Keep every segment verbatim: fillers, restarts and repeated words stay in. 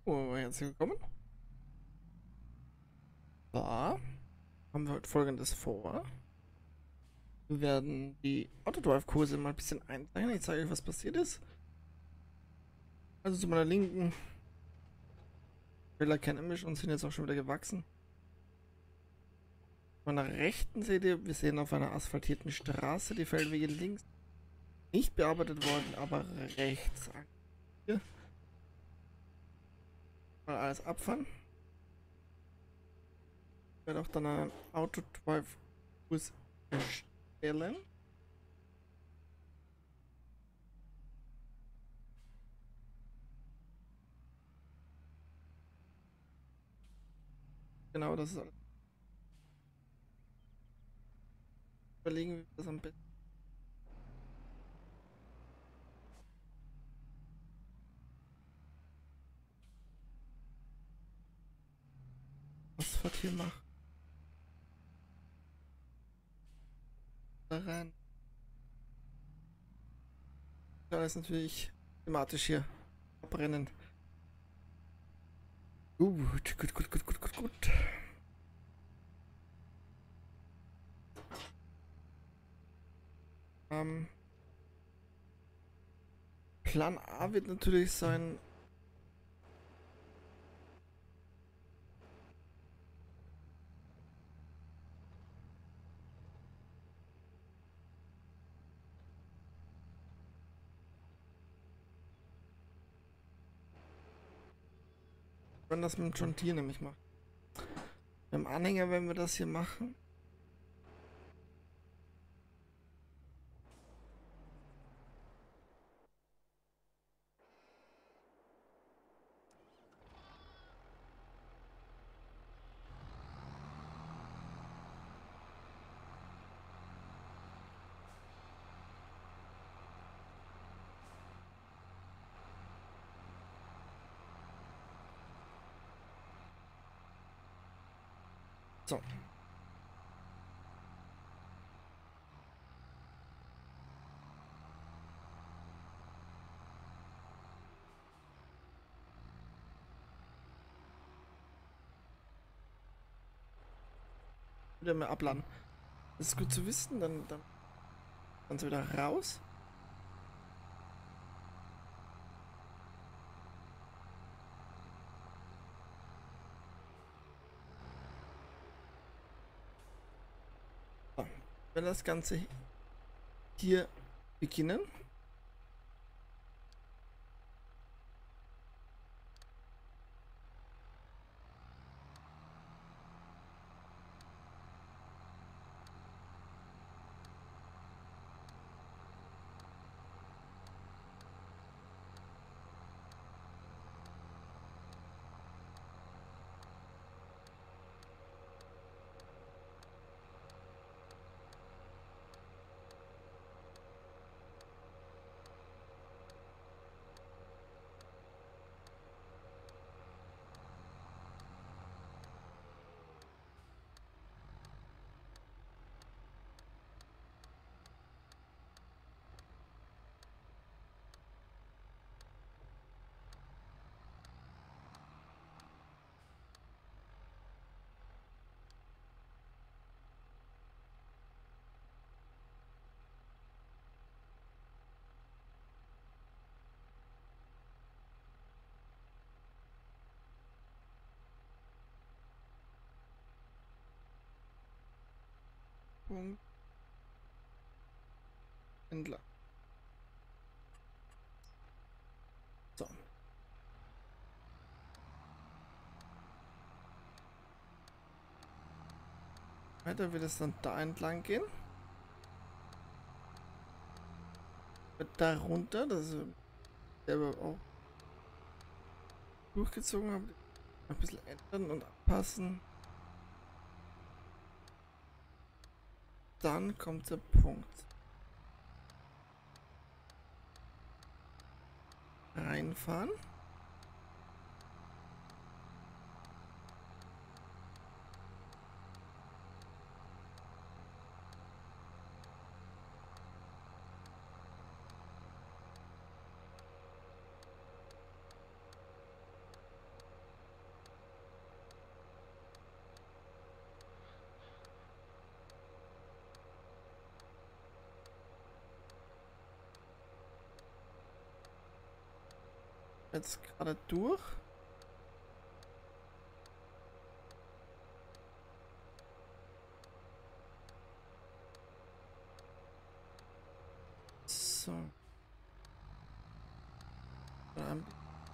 Oh, herzlich willkommen. Da haben wir heute Folgendes vor. Wir werden die Autodrive-Kurse mal ein bisschen einzeichnen. Ich zeige euch, was passiert ist. Also zu meiner Linken, Felder kennen mich und sind jetzt auch schon wieder gewachsen. Zu meiner Rechten seht ihr, wir sehen auf einer asphaltierten Straße die Feldwege links nicht bearbeitet worden, aber rechts. Hier mal alles abfahren. Ich werde auch dann einen Autodrive-Kurs erstellen. Genau, das ist alles. Überlegen, wie wir das am besten. Asphalt hier machen. Da rein. Ja, ist natürlich thematisch hier abbrennen. Gut, gut, gut, gut, gut, gut, gut. Ähm, Plan A wird natürlich sein, wenn das mit John Deere nämlich macht. Beim Anhänger, wenn wir das hier machen, so. Wieder mehr abladen. Das ist gut zu wissen, dann, dann kannst du wieder raus. So. Wenn das Ganze hier beginnen. Punkt. Entlang. So. Weiter wird es dann da entlang gehen. Wird da runter, das ist selber auch durchgezogen habe. Ein bisschen ändern und anpassen. Dann kommt der Punkt. Reinfahren. Jetzt gerade durch. So. Dann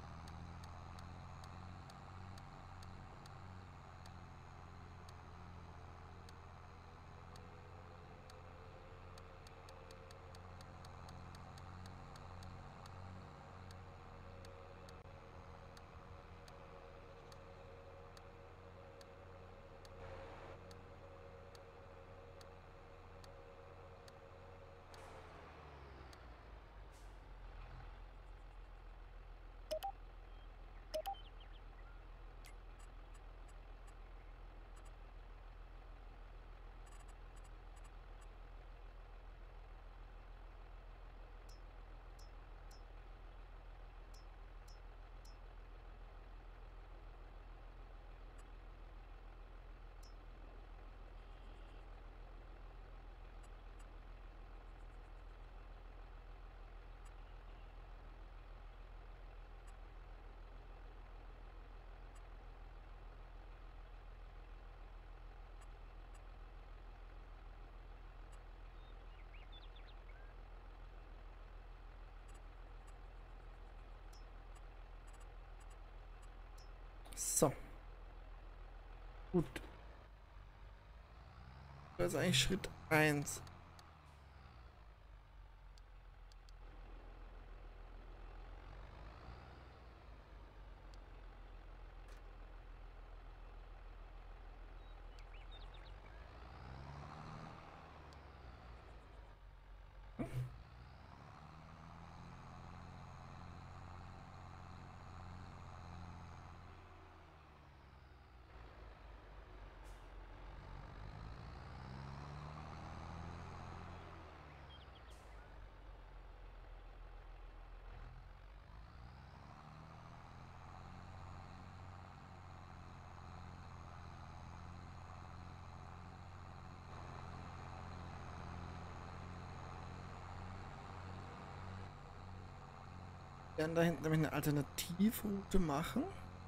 so. Gut. Das ist eigentlich Schritt eins. Wir werden da hinten nämlich eine Alternativroute machen.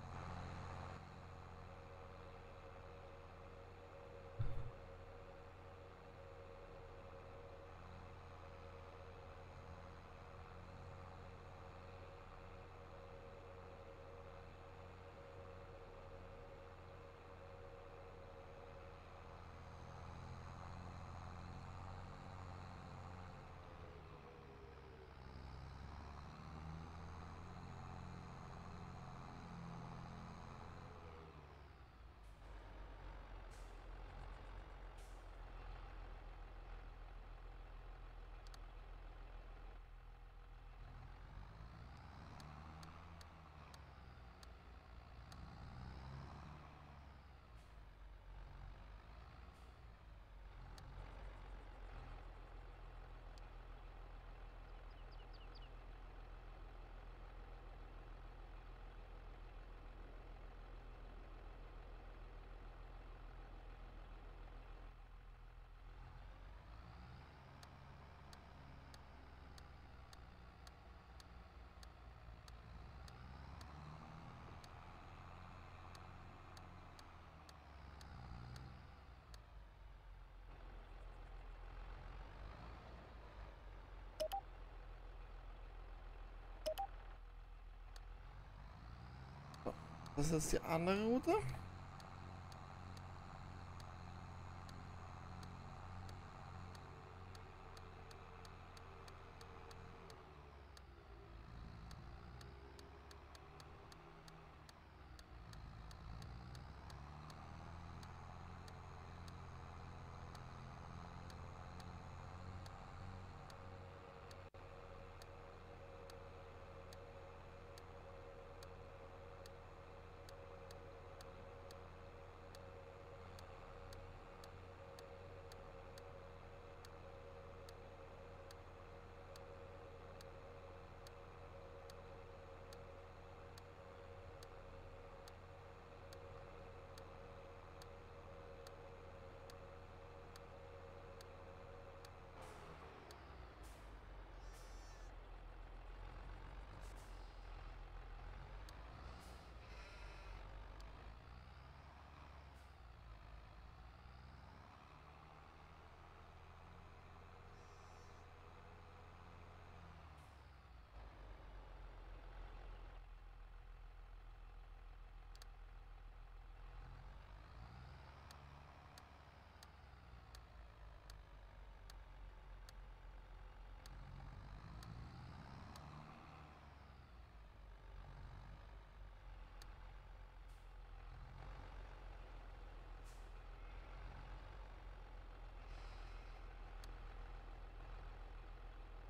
Das ist die andere Route.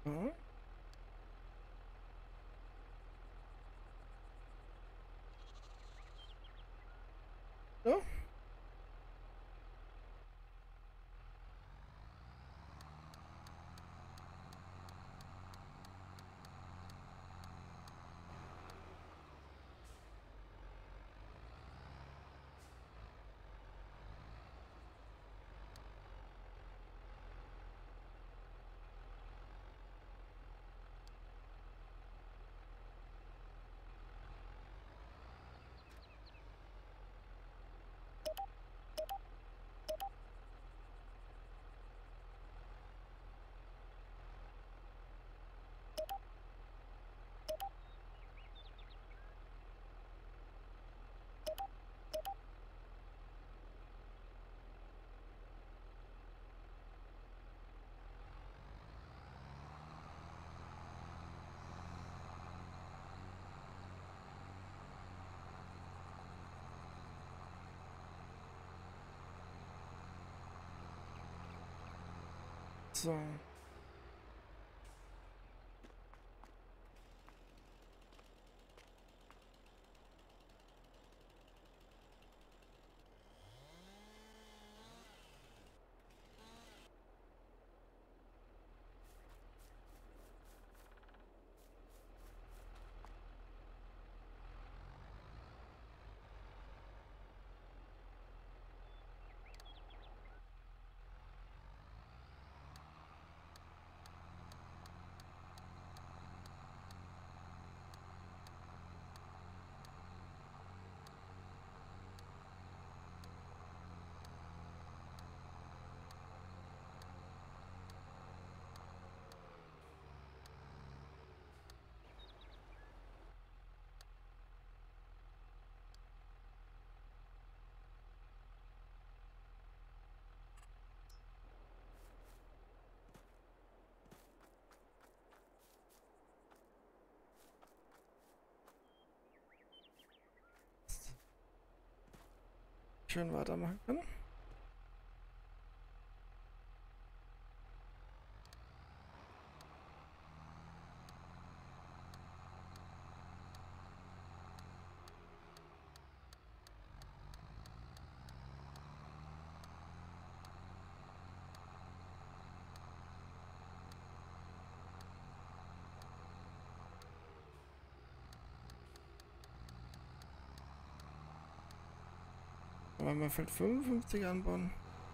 Ja. Ja. So. Schön weitermachen können. Aber man fällt fünfundfünfzig anbauen.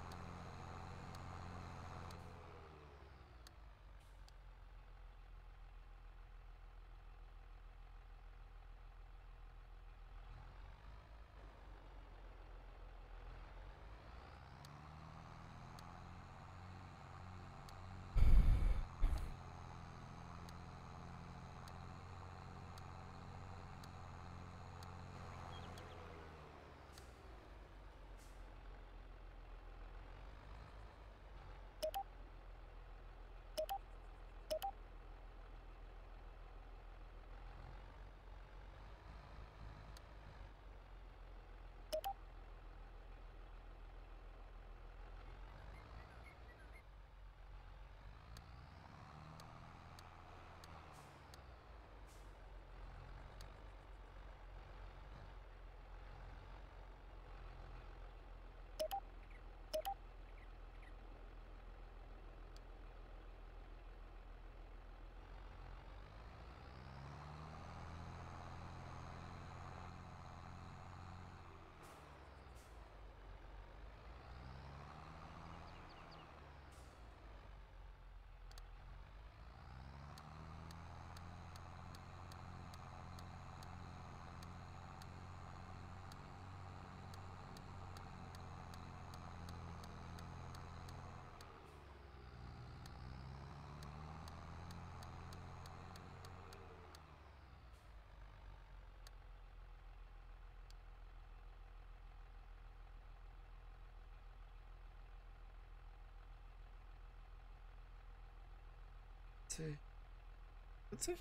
vierzig?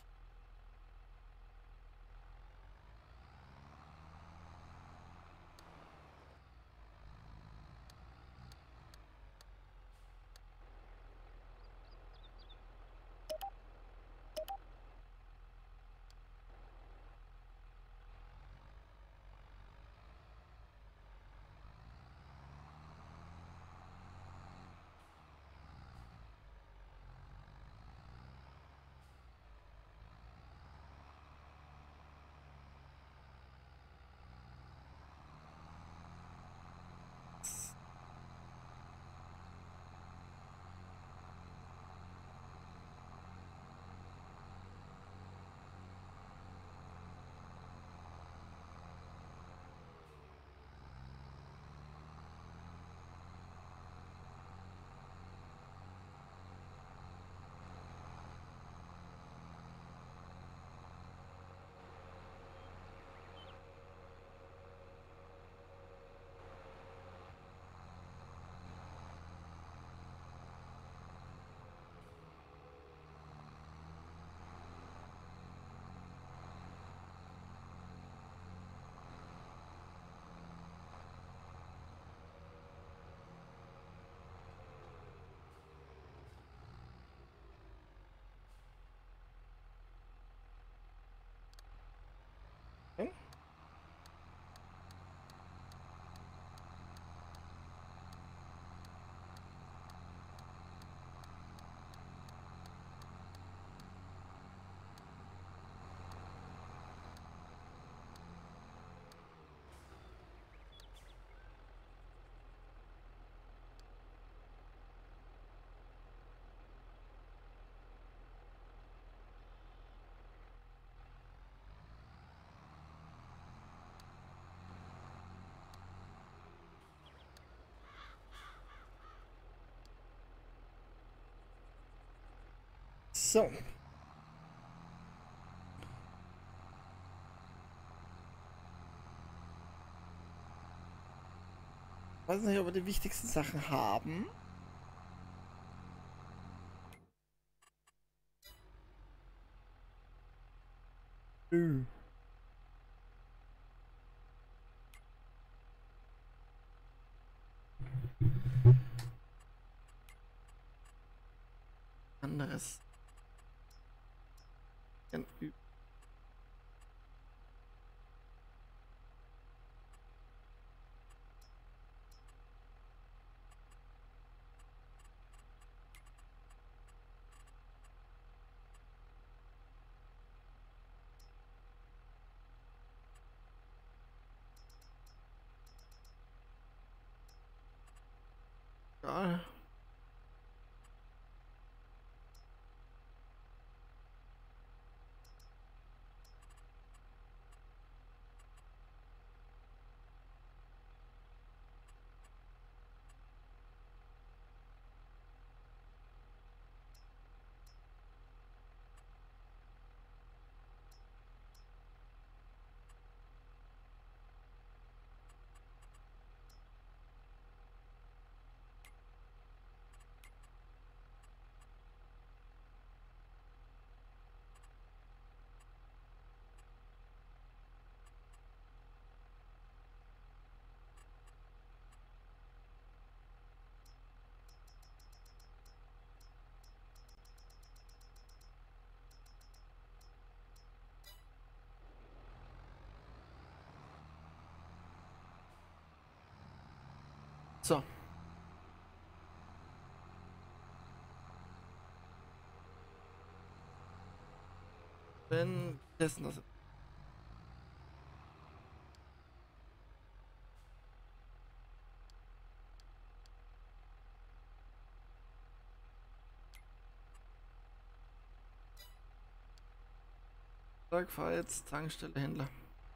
So. Ich weiß nicht, ob wir die wichtigsten Sachen haben. Nö. Anderes. Ja. So. Wenn testen das. Sag, fahr jetzt Tankstelle Händler.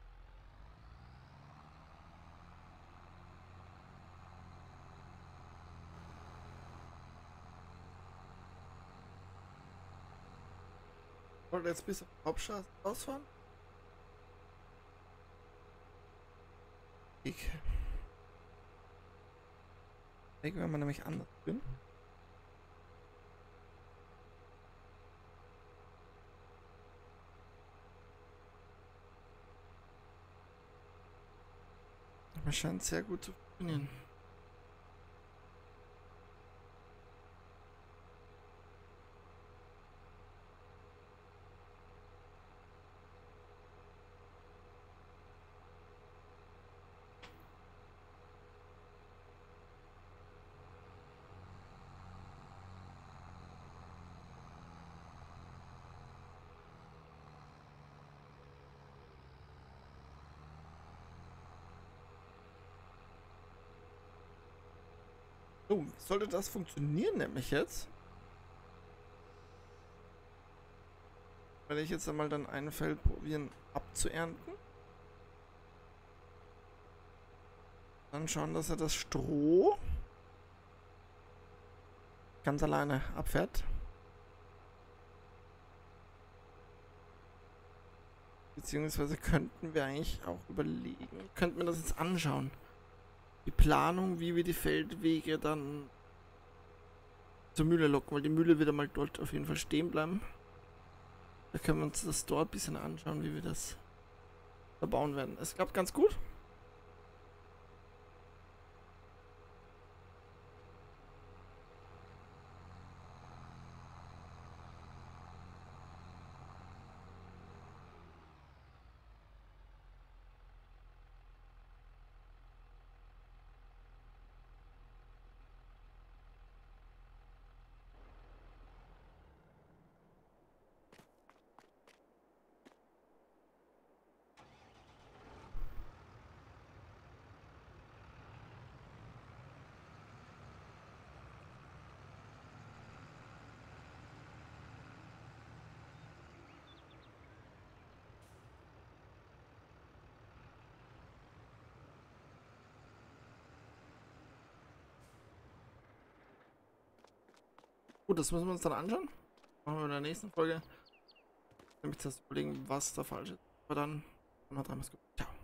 Wollte jetzt bis auf die Hauptstraße rausfahren? Ich. Weg, wenn man nämlich anders bin. Aber scheint sehr gut zu funktionieren. So, sollte das funktionieren nämlich jetzt? Werde ich jetzt einmal dann ein Feld probieren abzuernten. Dann schauen, dass er das Stroh ganz alleine abfährt. Beziehungsweise könnten wir eigentlich auch überlegen, könnten wir das jetzt anschauen. Die Planung, wie wir die Feldwege dann zur Mühle locken, weil die Mühle wird einmal dort auf jeden Fall stehen bleiben. Da können wir uns das dort ein bisschen anschauen, wie wir das verbauen werden. Es klappt ganz gut. Gut, das müssen wir uns dann anschauen. machen wir in der nächsten Folge. Nämlich das überlegen, was da falsch ist. Aber dann, noch dreimal gut. Ciao.